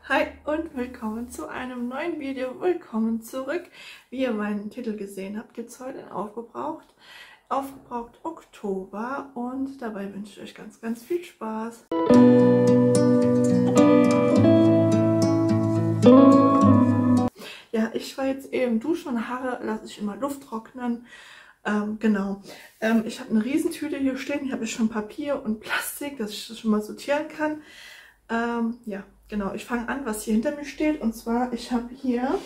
Hi und willkommen zu einem neuen Video. Willkommen zurück. Wie ihr meinen Titel gesehen habt, gibt es heute ein Aufgebraucht Oktober und dabei wünsche ich euch ganz, ganz viel Spaß. Ja, ich war jetzt eben duschen und Haare lasse ich immer Luft trocknen. Genau. Ich habe eine Riesentüte hier stehen. Hier habe ich schon Papier und Plastik, dass ich das schon mal sortieren kann. Ja, genau. Ich fange an, was hier hinter mir steht. Und zwar, ich habe hier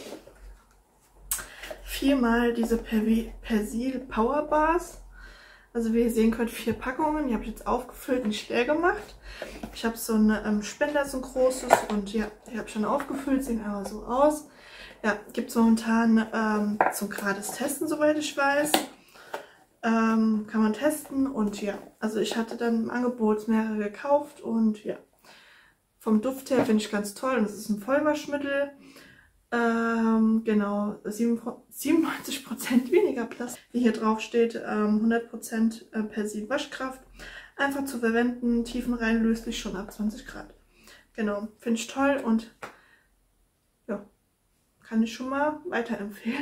4-mal diese Persil Power Bars. Also wie ihr sehen könnt, 4 Packungen. Die habe ich jetzt aufgefüllt und leer gemacht. Ich habe so einen Spender, so ein großes. Und ja, die habe ich schon aufgefüllt. Sehen einfach so aus. Ja, gibt es momentan zum gratis Testen, soweit ich weiß. Kann man testen. Und ja, also ich hatte dann im Angebot mehrere gekauft. Und ja, vom Duft her finde ich ganz toll. Und es ist ein Vollwaschmittel. Genau, 97% weniger Plastik, wie hier drauf steht, 100% Persil Waschkraft. Einfach zu verwenden, tiefenreinlöslich, schon ab 20 Grad. Genau, finde ich toll und ja, kann ich schon mal weiterempfehlen.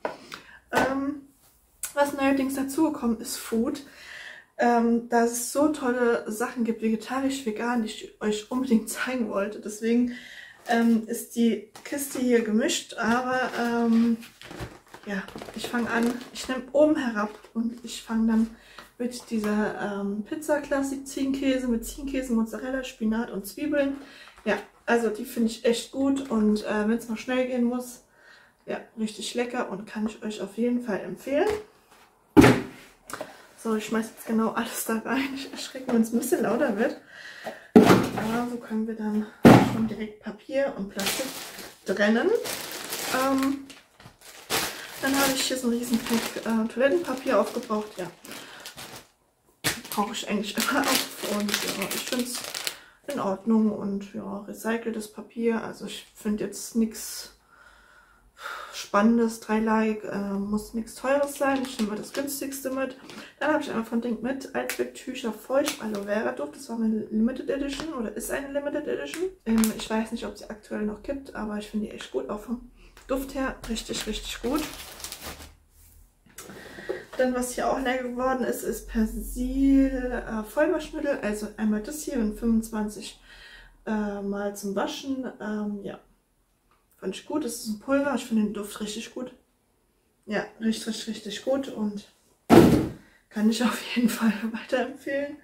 Was neuerdings dazugekommen ist, Food. Dass es so tolle Sachen gibt, vegetarisch, vegan, die ich euch unbedingt zeigen wollte. Deswegen ist die Kiste hier gemischt, aber ja, ich fange an, ich nehme oben herab und ich fange dann mit dieser Pizza Classic Ziegenkäse, mit Ziegenkäse, Mozzarella, Spinat und Zwiebeln. Ja, also die finde ich echt gut und wenn es mal schnell gehen muss, ja, richtig lecker und kann ich euch auf jeden Fall empfehlen. So, ich schmeiße jetzt genau alles da rein. Ich erschrecke, wenn es ein bisschen lauter wird. Aber so können wir dann schon direkt Papier und Plastik trennen. Dann habe ich hier so einen riesen Pack Toilettenpapier aufgebraucht. Ja, brauche ich eigentlich immer auf. Und ja, ich finde es in Ordnung. Und ja, recyceltes Papier. Also ich finde jetzt nichts Spannendes, dreilagig, muss nichts Teures sein. Ich nehme mal das günstigste mit. Dann habe ich einmal von Ding mit Allzwecktücher Feucht Aloe Vera Duft. Das war eine Limited Edition oder ist eine Limited Edition. Ich weiß nicht, ob sie aktuell noch gibt, aber ich finde die echt gut. Auch vom Duft her richtig, richtig gut. Dann, was hier auch leer geworden ist, ist Persil Vollwaschmittel. Also einmal das hier in 25 Mal zum Waschen. Ja. Fand ich gut, das ist ein Pulver, ich finde den Duft richtig gut. Ja, richtig, richtig gut und kann ich auf jeden Fall weiterempfehlen.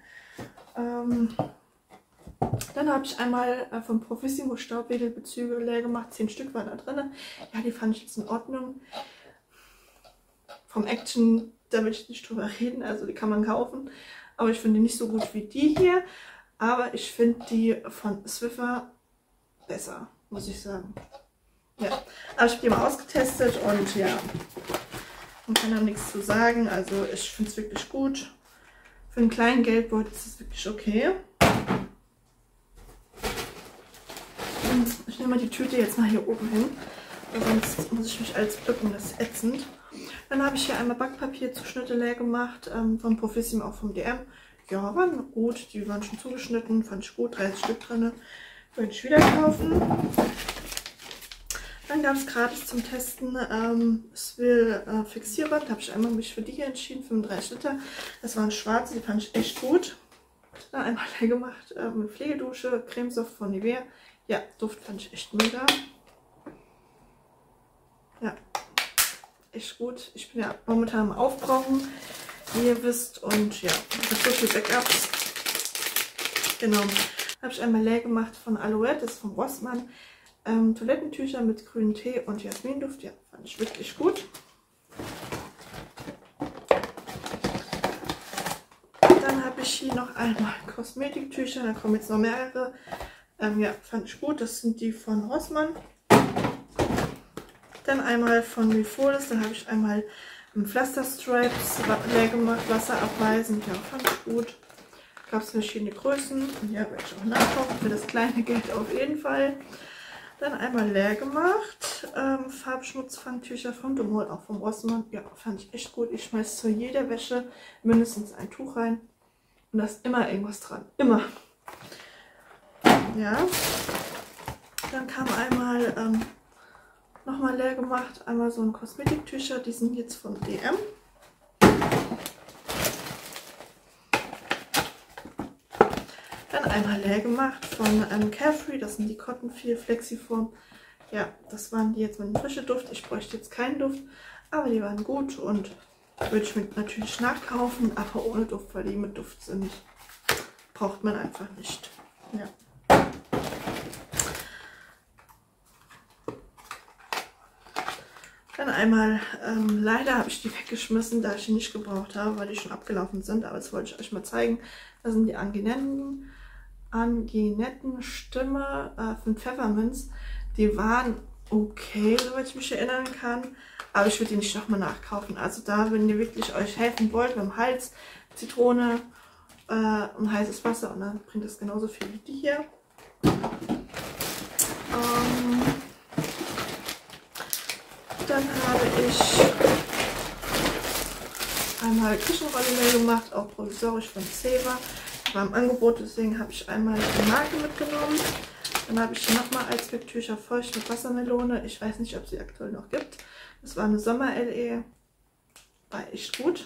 Dann habe ich einmal vom Profissimo Staubwedelbezüge leer gemacht, 10 Stück waren da drin. Ja, die fand ich jetzt in Ordnung. Vom Action, da will ich nicht drüber reden, also die kann man kaufen. Aber ich finde die nicht so gut wie die hier. Aber ich finde die von Swiffer besser, muss ich sagen. Ja, aber ich habe die mal ausgetestet und ja, man kann da nichts zu sagen. Also ich finde es wirklich gut. Für einen kleinen Geldbeutel ist es wirklich okay. Und ich nehme mal die Tüte jetzt mal hier oben hin, sonst muss ich mich alles bücken, das ist ätzend. Dann habe ich hier einmal Backpapierzuschnitte leer gemacht, vom Profissimo, auch vom DM. Ja, waren gut, die waren schon zugeschnitten, fand ich gut, 30 Stück drin. Würde ich wieder kaufen. Dann gab es gratis zum Testen Swill Fixierband. Da habe ich einmal mich für die hier entschieden, 35 Liter. Das waren schwarze, die fand ich echt gut. Dann einmal leer gemacht mit Pflegedusche, Cremesoft von Nivea. Ja, Duft fand ich echt mega. Ja, echt gut. Ich bin ja momentan am Aufbrauchen, wie ihr wisst. Und ja, ich habe so viele Backups. Genau. Habe ich einmal leer gemacht von Alouette, das ist von Rossmann. Toilettentücher mit grünem Tee und Jasminduft, ja, fand ich wirklich gut. Dann habe ich hier noch einmal Kosmetiktücher, da kommen jetzt noch mehrere. Ja, fand ich gut, das sind die von Rossmann. Dann einmal von Mifolis, dann habe ich einmal Pflasterstripes leer gemacht, Wasser abweisen, ja, fand ich gut. Gab es verschiedene Größen, ja, werde ich auch nachkaufen, für das kleine Geld auf jeden Fall. Dann einmal leer gemacht, Farbschmutzfangtücher von Domol, auch vom Rossmann. Ja, fand ich echt gut. Ich schmeiße zu jeder Wäsche mindestens ein Tuch rein. Und da ist immer irgendwas dran. Immer. Ja. Dann kam einmal nochmal leer gemacht, einmal so ein Kosmetiktücher, die sind jetzt von DM. Dann einmal leer gemacht von Carefree, das sind die Cotton Feel Flexiform. Ja, das waren die jetzt mit dem frischen Duft. Ich bräuchte jetzt keinen Duft, aber die waren gut und würde ich mir natürlich nachkaufen, aber ohne Duft, weil die mit Duft sind. Braucht man einfach nicht. Ja. Dann einmal, leider habe ich die weggeschmissen, da ich die nicht gebraucht habe, weil die schon abgelaufen sind. Aber das wollte ich euch mal zeigen. Das sind die Anginetten Stimme von Pfefferminz. Die waren okay, soweit ich mich erinnern kann. Aber ich würde die nicht nochmal nachkaufen. Also da, wenn ihr wirklich euch helfen wollt beim Hals, Zitrone und heißes Wasser. Und dann bringt das genauso viel wie die hier. Dann habe ich einmal Küchenrolle leer gemacht, auch provisorisch von Zewa. War im Angebot, deswegen habe ich einmal die Marke mitgenommen. Dann habe ich hier nochmal Allzwecktücher feucht mit Wassermelone. Ich weiß nicht, ob sie aktuell noch gibt. Das war eine Sommer-LE. War echt gut.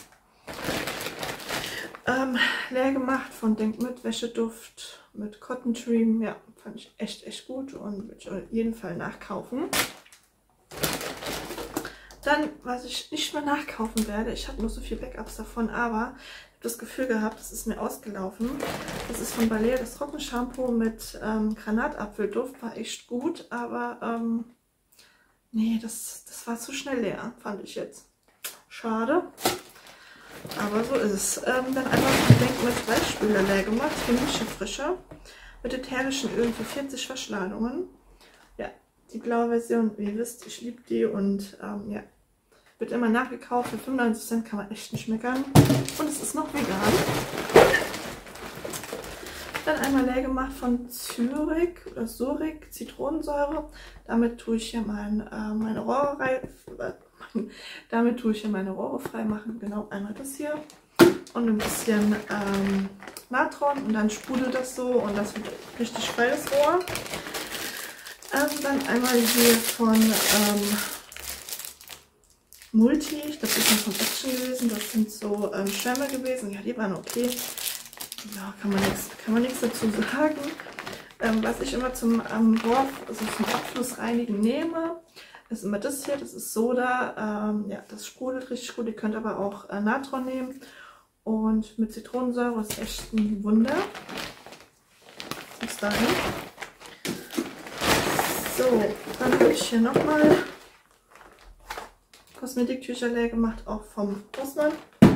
Leer gemacht von Denk mit Wäscheduft mit Cotton Dream. Ja, fand ich echt gut und würde ich auf jeden Fall nachkaufen. Dann, was ich nicht mehr nachkaufen werde, ich habe nur so viele Backups davon, aber ich habe das Gefühl gehabt, das ist mir ausgelaufen. Das ist von Balea, das Trockenshampoo mit Granatapfelduft, war echt gut, aber nee, das war zu schnell leer, fand ich jetzt. Schade, aber so ist es. Dann einfach Denk mit Weichspüler leer gemacht, für mich frischer, mit ätherischen Ölen für 40 Verschladungen. Ja, die blaue Version, wie ihr wisst, ich liebe die und ja. Wird immer nachgekauft, für 95 Cent kann man echt nicht meckern. Und es ist noch vegan. Dann einmal leer gemacht von Zurich oder Zurich Zitronensäure. Damit tue ich hier meine Rohre frei machen. Genau, einmal das hier. Und ein bisschen Natron. Und dann sprudelt das so und das wird richtig freies Rohr. Dann einmal hier von Multi, ich glaube, die sind von Action gewesen, das sind so Schwämme gewesen, ja, die waren okay, ja, kann man nichts dazu sagen. Was ich immer zum Rohr, also zum Abflussreinigen nehme, ist immer das hier, das ist Soda, ja, das sprudelt richtig gut, ihr könnt aber auch Natron nehmen und mit Zitronensäure ist echt ein Wunder. Bis dahin. So, dann habe ich hier nochmal Kosmetiktücher leer gemacht, auch vom Rossmann.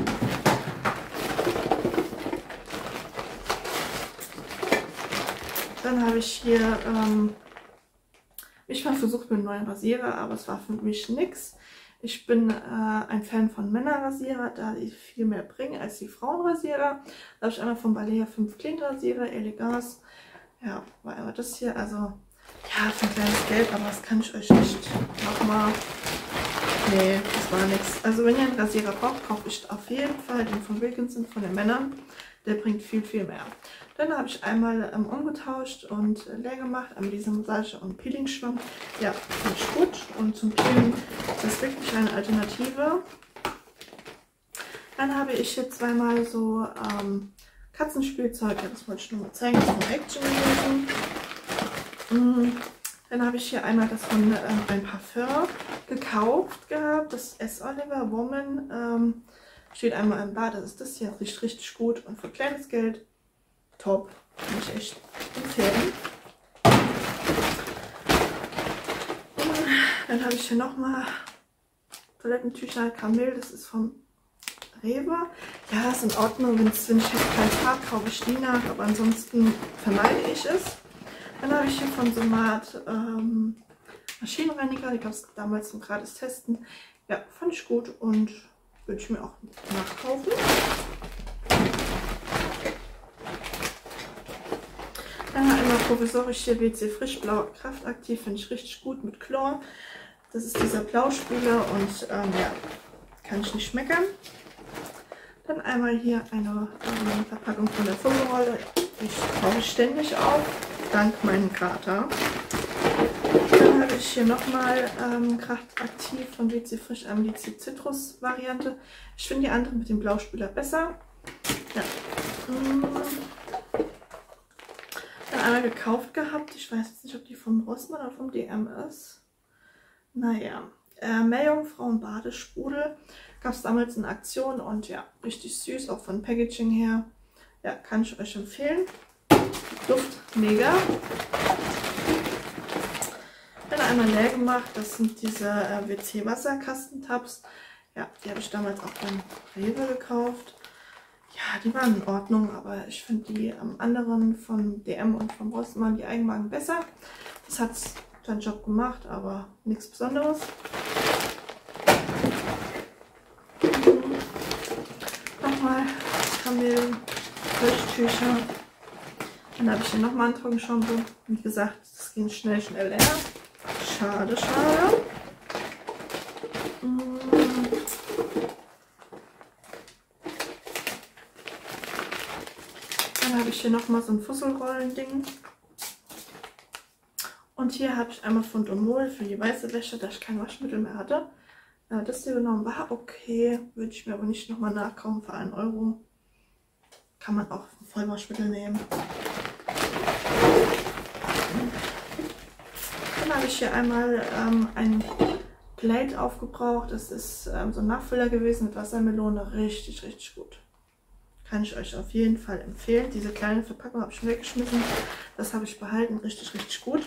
Dann habe ich hier ich habe versucht mit einem neuen Rasierer, aber es war für mich nichts. Ich bin ein Fan von Männerrasierer, da die viel mehr bringen als die Frauenrasierer. Da habe ich einmal von Balea 5 Clean Rasierer, Elegance. Ja, war einmal das hier, also ja, für ein kleines Geld, aber das kann ich euch nicht nochmal. Nee, das war nichts. Also wenn ihr einen Rasierer braucht, kaufe ich auf jeden Fall den von Wilkinson, von den Männern. Der bringt viel mehr. Dann habe ich einmal umgetauscht und leer gemacht, einmal diese Massage- und Peeling-Schwamm. Ja, finde ich gut. Und zum Peeling ist das wirklich eine Alternative. Dann habe ich hier zweimal so Katzenspielzeug. Ja, das wollte ich nur mal zeigen. Das ist von Action gewesen. Dann habe ich hier einmal das von ein Parfum gekauft gehabt. Das S. Oliver Woman. Steht einmal im Bad. Das ist das hier. Riecht richtig gut. Und für kleines Geld top. Kann ich echt empfehlen. Dann habe ich hier nochmal Toilettentücher Kamel. Das ist vom Rewe. Ja, ist in Ordnung. Wenn ich keins habe, kaufe ich die nach. Aber ansonsten vermeide ich es. Dann habe ich hier von Somat Maschinenreiniger. Die gab es damals zum gratis Testen. Ja, fand ich gut und würde ich mir auch nachkaufen. Dann einmal provisorisch hier WC Frischblau Kraftaktiv. Finde ich richtig gut mit Chlor. Das ist dieser Blauspüler und ja, kann ich nicht meckern. Dann einmal hier eine Verpackung von der Vogelrolle. Ich brauche ständig auf, dank meinem Kater. Dann habe ich hier nochmal Kraft Aktiv von WC Frisch die Zitrus Variante. Ich finde die andere mit dem Blauspüler besser. Ja. Dann einmal gekauft gehabt. Ich weiß jetzt nicht, ob die vom Rossmann oder vom DM ist. Naja. Meerjungfrauen Badesprudel. Gab es damals in Aktion und ja, richtig süß, auch von Packaging her. Ja, kann ich euch empfehlen. Duft mega. Dann einmal leer gemacht. Das sind diese WC-Wasserkastentabs. Ja, die habe ich damals auch beim Rewe gekauft. Ja, die waren in Ordnung, aber ich finde die anderen von DM und vom Rossmann, die Eigenmarken, besser. Das hat seinen Job gemacht, aber nichts Besonderes. Nochmal Kamel-Wäschtücher. Dann habe ich hier nochmal ein Trockenshampoo. Wie gesagt, das ging schnell leer. Schade, schade. Dann habe ich hier nochmal so ein Fusselrollen-Ding. Und hier habe ich einmal von Domol für die weiße Wäsche, da ich kein Waschmittel mehr hatte. Das hier genommen, war okay. Würde ich mir aber nicht nochmal nachkaufen für 1 Euro. Kann man auch Vollwaschmittel nehmen. Dann habe ich hier einmal ein Plate aufgebraucht. Das ist so ein Nachfüller gewesen mit Wassermelone. Richtig, richtig gut. Kann ich euch auf jeden Fall empfehlen. Diese kleine Verpackung habe ich schon weggeschmissen. Das habe ich behalten. Richtig, richtig gut.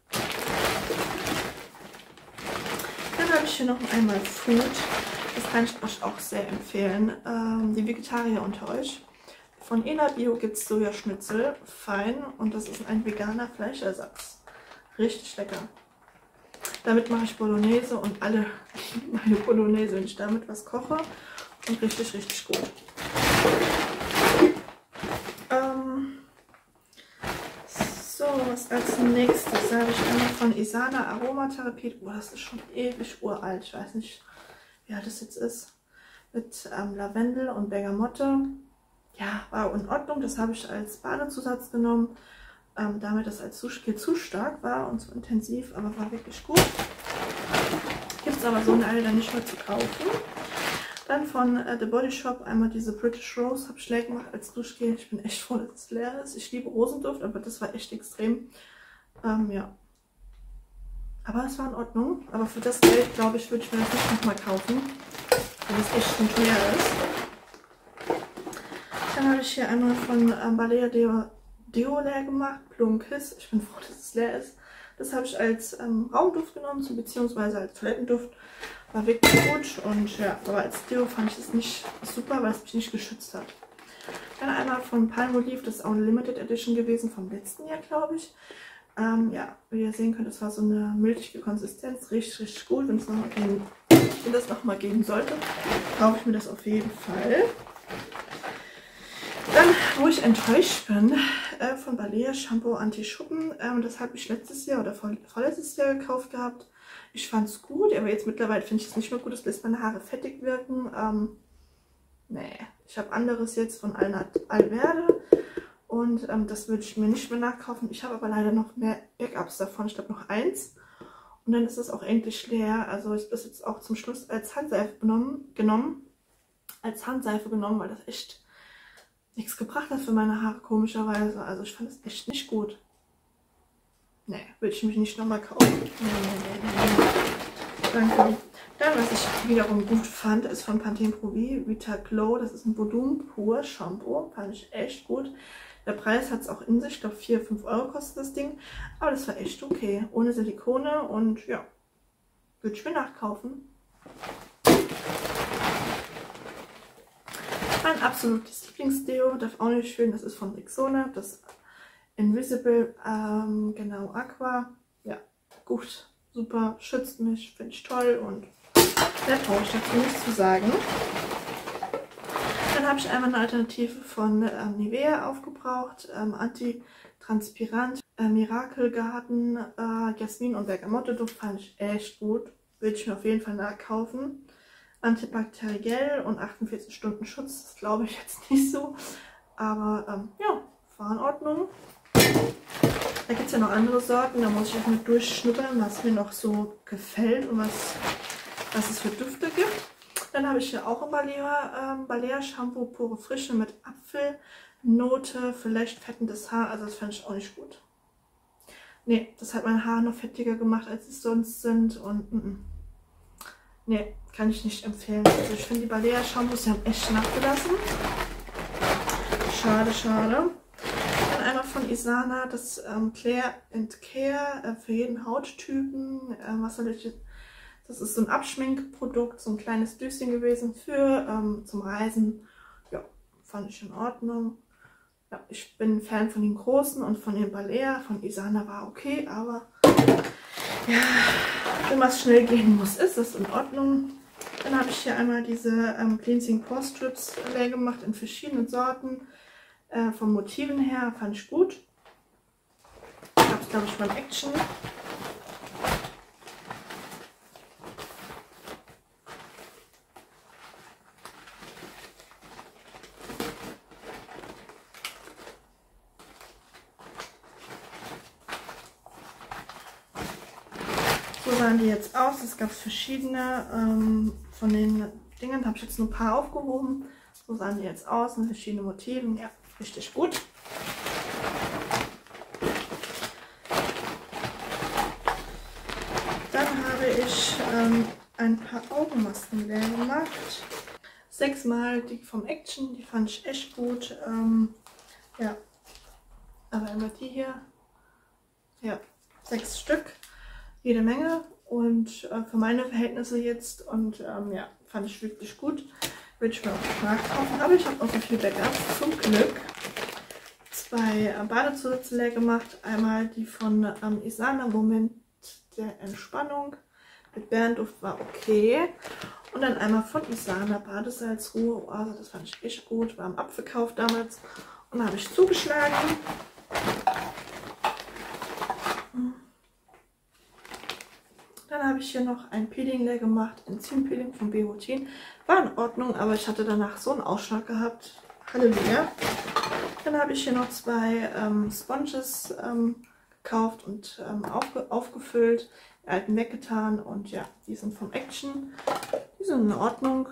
Dann habe ich hier noch einmal Food. Das kann ich euch auch sehr empfehlen. Die Vegetarier unter euch. Von Ela Bio gibt es Sojaschnitzel, fein, und das ist ein veganer Fleischersatz. Richtig lecker. Damit mache ich Bolognese und alle meine Bolognese, wenn ich damit was koche. Und richtig, richtig gut. So, was als nächstes habe ich einmal von Isana Aromatherapie. Oh, das ist schon ewig uralt. Ich weiß nicht, wie alt das jetzt ist. Mit Lavendel und Bergamotte. Ja, war in Ordnung. Das habe ich als Badezusatz genommen, damit das als Duschgel zu stark war und zu intensiv, aber war wirklich gut. Gibt es aber so eine dann nicht mehr zu kaufen. Dann von The Body Shop einmal diese British Rose, habe ich leer gemacht als Duschgel. Ich bin echt froh, dass es leer ist. Ich liebe Rosenduft, aber das war echt extrem. Ja. Aber es war in Ordnung. Aber für das Geld, glaube ich, würde ich mir das nicht nochmal kaufen, weil es echt schon teuer ist. Dann habe ich hier einmal von Balea Deo leer gemacht, Plum Kiss. Ich bin froh, dass es leer ist. Das habe ich als Raumduft genommen, beziehungsweise als Toilettenduft. War wirklich gut und ja, aber als Deo fand ich es nicht super, weil es mich nicht geschützt hat. Dann einmal von Palmolive, das ist auch eine Limited Edition gewesen vom letzten Jahr, glaube ich. Ja, wie ihr sehen könnt, das war so eine milchige Konsistenz, richtig, richtig gut. Wenn das nochmal geben sollte, kaufe ich mir das auf jeden Fall. Dann, wo ich enttäuscht bin, von Balea Shampoo Anti-Schuppen. Das habe ich letztes Jahr oder vorletztes Jahr gekauft gehabt. Ich fand es gut, aber jetzt mittlerweile finde ich es nicht mehr gut. Das lässt meine Haare fettig wirken. Nee, ich habe anderes jetzt von Alverde und das würde ich mir nicht mehr nachkaufen. Ich habe aber leider noch mehr Backups davon. Ich glaube noch 1. Und dann ist es auch endlich leer. Also ich habe das jetzt auch zum Schluss als Handseife genommen. Weil das echt nichts gebracht hat für meine Haare, komischerweise. Also ich fand es echt nicht gut. Nee, will ich mich nicht nochmal kaufen. Nee. Danke. Dann, was ich wiederum gut fand, ist von Pantene Pro V Vita Glow. Das ist ein Volumen pur Shampoo. Fand ich echt gut. Der Preis hat es auch in sich. Ich glaube 4-5 Euro kostet das Ding. Aber das war echt okay. Ohne Silikone und ja, würde ich mir nachkaufen. Mein absolutes Lieblingsdeo, darf auch nicht fehlen, das ist von Rexona, das Invisible, genau, Aqua. Ja, gut, super, schützt mich, finde ich toll und mehr brauche ich dazu nichts zu sagen. Dann habe ich einmal eine Alternative von Nivea aufgebraucht, Antitranspirant, Miracle Garden, Jasmin und Bergamotte Duft fand ich echt gut, würde ich mir auf jeden Fall nachkaufen. Antibakteriell und 48 Stunden Schutz, das glaube ich jetzt nicht so, aber ja, war in Ordnung. Da gibt es ja noch andere Sorten, da muss ich auch mit durchschnuppern, was mir noch so gefällt und was es für Düfte gibt. Dann habe ich hier auch ein Balea Shampoo pure Frische mit Apfelnote für leicht fettendes Haar. Also das fand ich auch nicht gut. Nee, das hat mein Haar noch fettiger gemacht, als es sonst sind. Und nee, kann ich nicht empfehlen. Also ich finde die Balea Shampoos, die haben echt nachgelassen. Schade, schade. Dann einmal von Isana das Clear and Care für jeden Hauttypen. Was soll ich jetzt? Das ist so ein Abschminkprodukt, so ein kleines Düschen gewesen für zum Reisen. Ja, fand ich in Ordnung. Ja, ich bin ein Fan von den großen und von den Balea. Von Isana war okay, aber ja, wenn was schnell gehen muss, ist das in Ordnung. Dann habe ich hier einmal diese Cleansing Pore Strips leer gemacht in verschiedenen Sorten. Von Motiven her fand ich gut. Ich habe es, glaube ich, von Action. So sahen die jetzt aus. Es gab verschiedene von den Dingen. Habe ich jetzt nur ein paar aufgehoben. So sahen die jetzt aus mit verschiedenen Motiven. Ja, richtig gut. Dann habe ich ein paar Augenmasken leer gemacht. 6-mal die vom Action. Die fand ich echt gut. Ja, aber einmal die hier. Ja, 6 Stück. Jede Menge und für meine Verhältnisse jetzt und ja, fand ich wirklich gut. Würde ich mir auch nachkaufen, aber ich habe auch so viel Backups, zum Glück. 2 Badezusätze leer gemacht. Einmal die von Isana, Moment der Entspannung. Mit Bärenduft war okay. Und dann einmal von Isana Badesalzruhe. Also das fand ich echt gut. War im Abverkauf damals. Und da habe ich zugeschlagen. Dann habe ich hier noch ein Peeling leer gemacht, Enzympeeling von Biotin. War in Ordnung, aber ich hatte danach so einen Ausschlag gehabt. Halleluja. Dann habe ich hier noch 2 Sponges gekauft und aufgefüllt, die alten weggetan. Und ja, die sind vom Action. Die sind in Ordnung.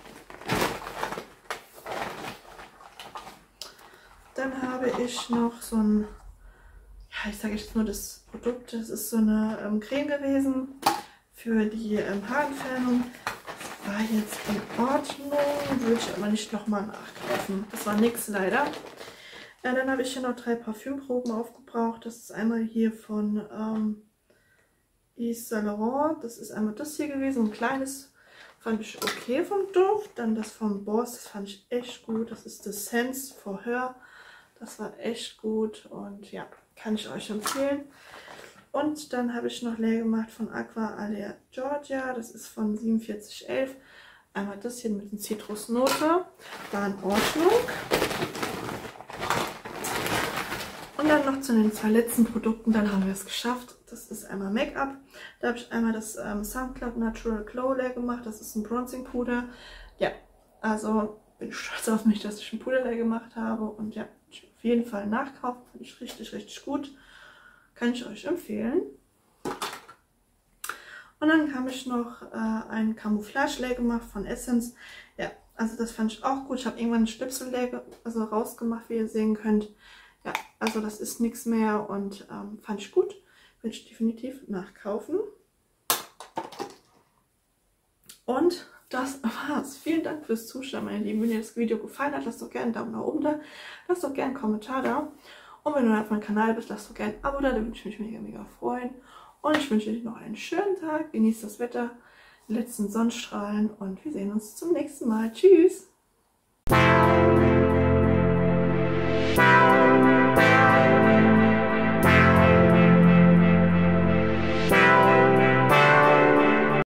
Dann habe ich noch so ein, ja, ich sage jetzt nur das Produkt, das ist so eine Creme gewesen für die Haarentfernung. War jetzt in Ordnung, würde ich aber nicht nochmal nachkaufen. Das war nichts leider. Dann habe ich hier noch 3 Parfümproben aufgebraucht. Das ist einmal hier von Yves Saint Laurent. Das ist einmal das hier gewesen, ein kleines, fand ich okay vom Duft. Dann das von Boss, das fand ich echt gut. Das ist das Sense for Her. Das war echt gut und ja, kann ich euch empfehlen. Und dann habe ich noch leer gemacht von Aqua Alea Georgia. Das ist von 4711. Einmal das hier mit der Zitrusnote. War in Ordnung. Und dann noch zu den 2 letzten Produkten. Dann haben wir es geschafft. Das ist einmal Make-up. Da habe ich einmal das Suncloud Natural Glow leer gemacht. Das ist ein Bronzing Puder. Ja, also bin ich stolz auf mich, dass ich ein Puder leer gemacht habe. Und ja, ich auf jeden Fall nachkaufen. Finde ich richtig, richtig gut. Kann ich euch empfehlen. Und dann habe ich noch ein Camouflage leer gemacht von Essence. Ja, also das fand ich auch gut. Ich habe irgendwann einen Stöpsel leer, rausgemacht, wie ihr sehen könnt. Ja, also das ist nichts mehr und fand ich gut. Würde ich definitiv nachkaufen. Und das war's. Vielen Dank fürs Zuschauen, meine Lieben. Wenn dir das Video gefallen hat, lasst doch gerne einen Daumen nach oben da. Lasst doch gerne einen Kommentar da. Und wenn du neu auf meinem Kanal bist, lasst doch gerne ein Abo da, da würde ich mich mega, mega freuen. Und ich wünsche dir noch einen schönen Tag, genießt das Wetter, die letzten Sonnenstrahlen und wir sehen uns zum nächsten Mal. Tschüss!